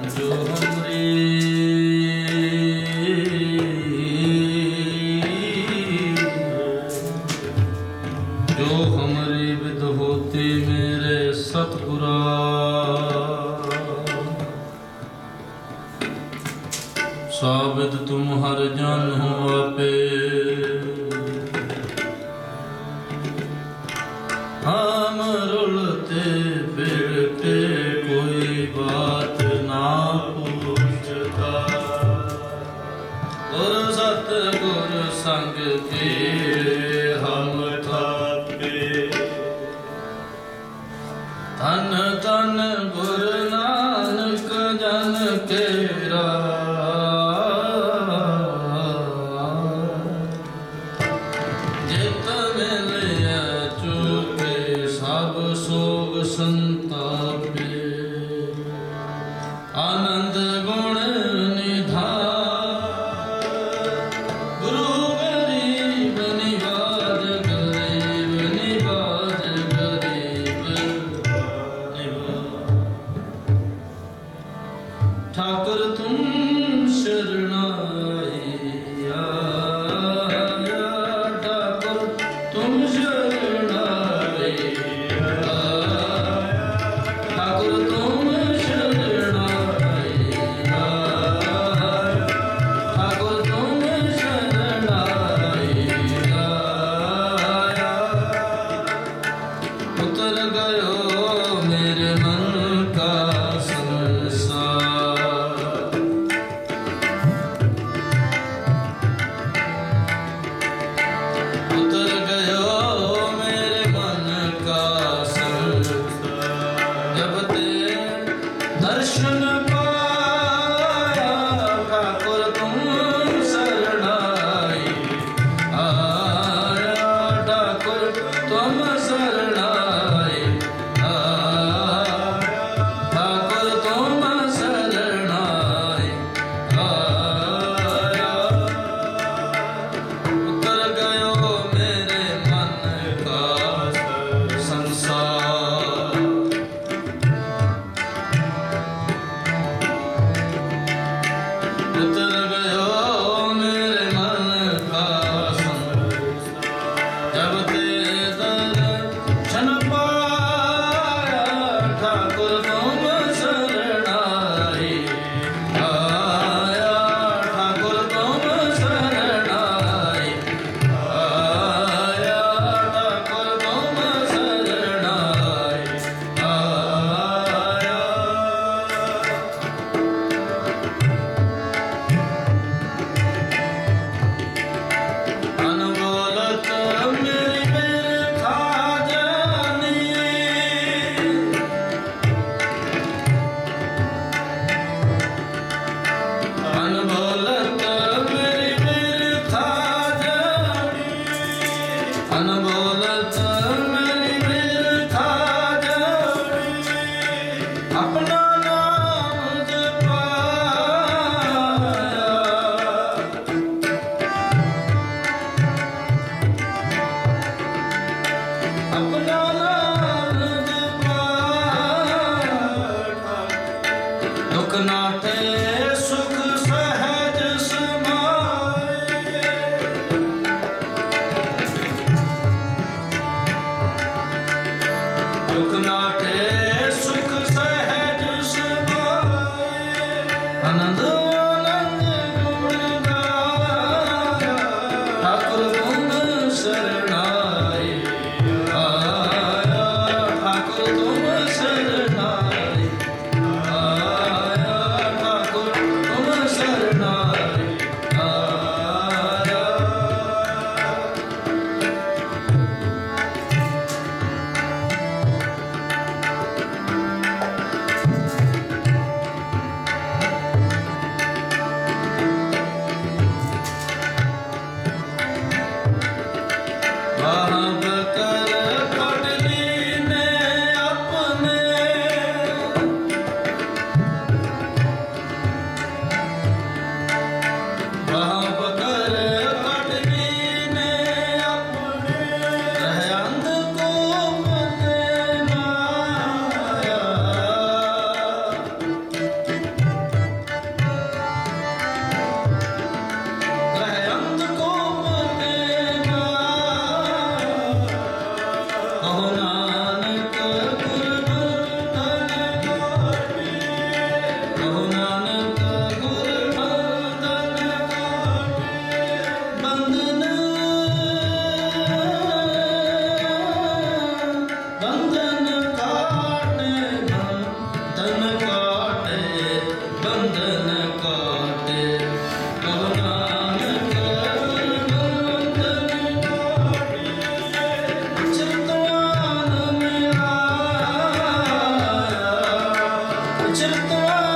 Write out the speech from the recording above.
जो हमरी विद होती मेरे सतगुरा साबित तुम हर जन हो आपे हम रुलते फिरते कोई बात ना पूछता गुर सतगुर संग के हम थापे धन धन गुरु नानक जन केरा जित मिलिया चूके सब सोग संतापे आनंद गुण निधान गुरु गरीब निवाज गरीब निवाज गरीब ठाकुर तुम शरणाइया ठाकुर तुम शरणाइया ठाकुर तुम शरणाइया ठाकुर तुम शरणाइया उतर गयो मेरे मन का उतर गयो मेरे मन का संसार जब ते दर्शन पाया ठाकुर तुम शरणाई आया ठाकुर तुम शरणाई आया ठाकुर तुम शरणाई आया उतर गयो मेरे मन का संसार उतर गयो मेरे मन का संसार जब ते दर्शन पाया ठाकुर तुम शरणाई आया ठाकुर तुम शरणाई आया ठाकुर तुम शरणाई आया अनबोलत मेरी बिरथा जानी अनबोलत मेरी बिरथा जानी अनबोलत मेरी बिरथा जानी अपना नाम जपाया अपना नाम जपाया दुख नाटे सुख सहज समाए दुख नाटे सुख सहज समाए आनंद आनंद गुण गाया ठाकुर तुम शरणाई आया ठाकुर तुम शरणाई आया ठाकुर ਹੈ